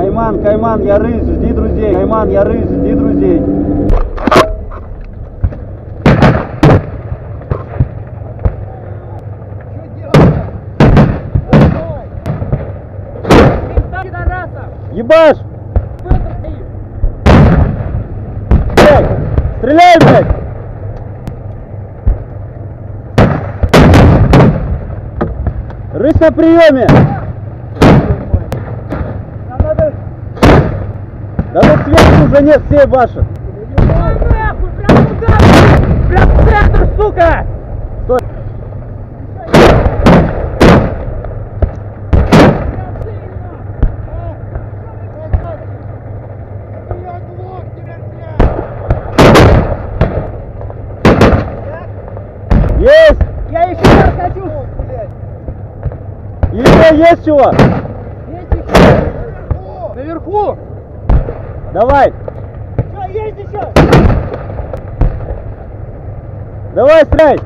Кайман, Кайман, я рысь, жди друзей. Кайман, я рысь, жди друзей. Ебаш! Блядь! Стреляй, блядь! Рысь на приеме! Да вот сверху уже нет, все ебашат! Прям в центр, сука! Стой! Есть! Я еще раз хочу! Еще есть чего? Есть еще! Наверху! Давай! Что, есть еще? Давай, стреляй!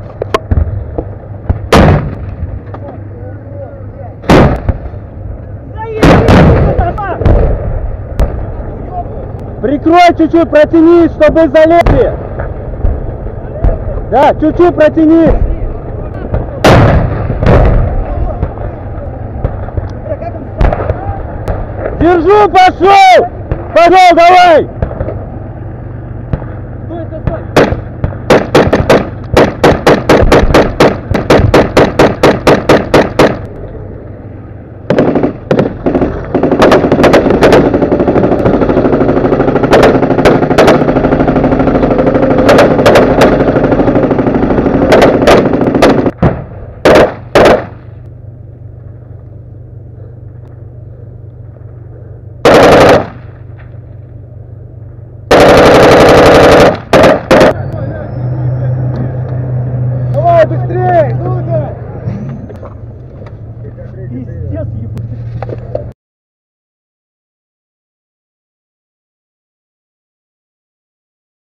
Прикрой чуть-чуть, протянись, чтобы залезли! Да, чуть-чуть протянись! Держу, пошел! Пошел, давай! Стой, стой, стой! Давай, быстрее! Ну-ка! Пиздец,